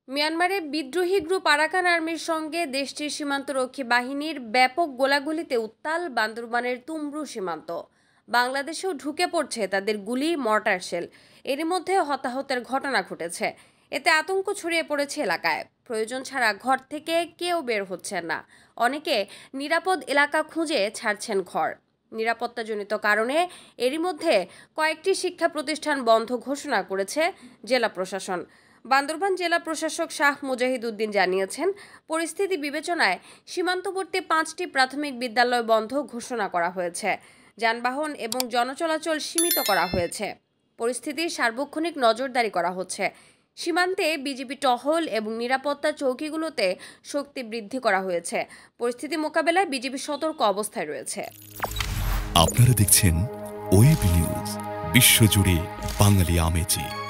মিয়ানমারে বিদ্রোহী group Arakan আর্মির সঙ্গে দেশটির সীমান্তরক্ষী বাহিনীর ব্যাপক গোলাগুলিতে উত্তাল বান্দরবানের তুমরু সীমান্ত। বাংলাদেশেও ঢুকে পড়ছে তাদের গুলি, মর্টার শেল। এরই মধ্যে হতাহতের ঘটনা ঘটেছে। এতে আতঙ্ক ছড়িয়ে পড়েছে এলাকায়। প্রয়োজন ছাড়া ঘর থেকে কেউ বের হচ্ছেন না। অনেকে নিরাপদ এলাকা খুঁজে ছাড়ছেন ঘর। নিরাপত্তাজনিত কারণে এরই মধ্যে কয়েকটি শিক্ষা প্রতিষ্ঠান বন্ধ ঘোষণা করেছে জেলা প্রশাসন। বান্দরবান জেলা প্রশাসক শাহ মুজাহিদ উদ্দিন জানিয়েছেন, পরিস্থিতি বিবেচনায় সীমান্তবর্তী 5টি প্রাথমিক বিদ্যালয় বন্ধ ঘোষণা করা হয়েছে। যানবাহন এবং জনচলাচল সীমিত করা হয়েছে। পরিস্থিতির সার্বক্ষণিক নজরদারি করা হচ্ছে। সীমান্তে বিজিবি টহল এবং নিরাপত্তা চৌকিগুলোতে শক্তি বৃদ্ধি করা হয়েছে। পরিস্থিতি মোকাবেলায় বিজিবি সতর্ক অবস্থায় রয়েছে। আপনারা দেখছেন ওয়েব নিউজ, বিশ্বজুড়ে বাঙালি আমেজি।